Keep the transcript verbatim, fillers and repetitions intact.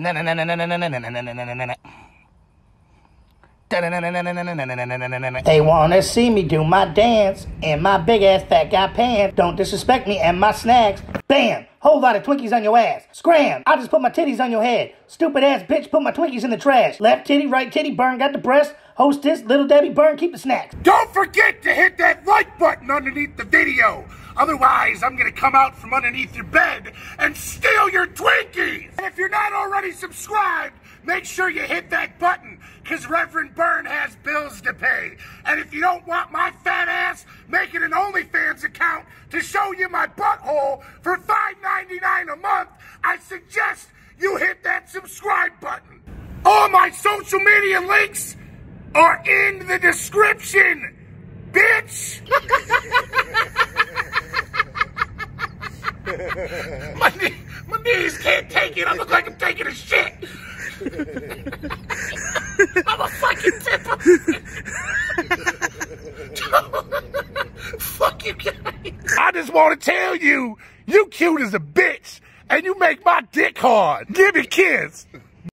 Na na na na na na na na na na na na na na. They wanna see me do my dance in my big ass fat guy pants. Don't disrespect me and my snacks. Bam! Whole lot of Twinkies on your ass. Scram! I just put my titties on your head. Stupid ass bitch, put my Twinkies in the trash. Left titty, right titty, burn got the breast. Hostess, little Debbie, burn, keep the snacks. Don't forget to hit that like button underneath the video. Otherwise, I'm gonna come out from underneath your bed and steal your Twinkies. And if you're not already subscribed, make sure you hit that button, because Reverend Byrne has bills to pay. And if you don't want my fat ass making an OnlyFans account to show you my butthole for five ninety-nine a month, I suggest you hit that subscribe button. All my social media links are in the description, bitch! my, knee, my knees can't take it. I look like I'm taking a shit. I'm a fucking tipper. Fuck you guys. I just want to tell you, you cute as a bitch, and you make my dick hard. Give me a kiss.